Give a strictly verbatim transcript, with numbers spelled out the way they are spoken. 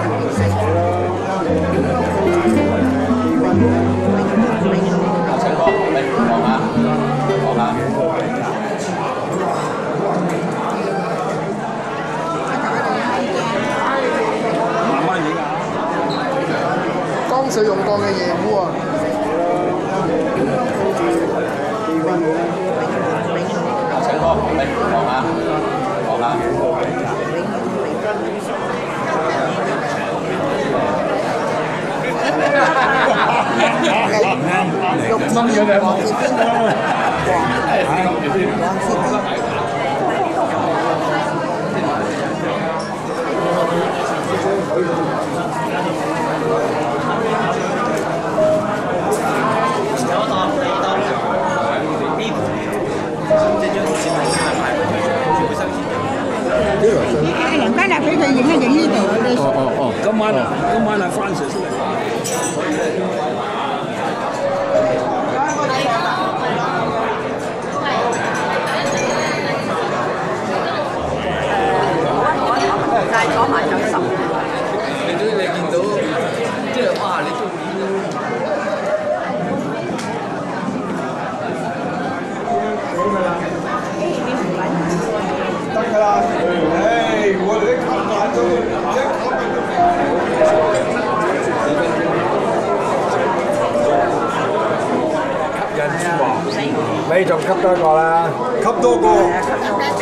請講，你講下，講下。慢慢影啊！江水用過嘅夜烏啊！請講，你講下，講下。六蚊嘅兩黃色邊黃黃色邊。梁家立俾佢影一影呢度。哦哦哦，今晚啊，今晚啊，Francis出嚟。帶咗埋咗十。你總之你見到，即係哇！你中意得㗎啦！誒，我哋啲吸慢咗，一吸吸引之王，你仲吸多一個啦，吸多個。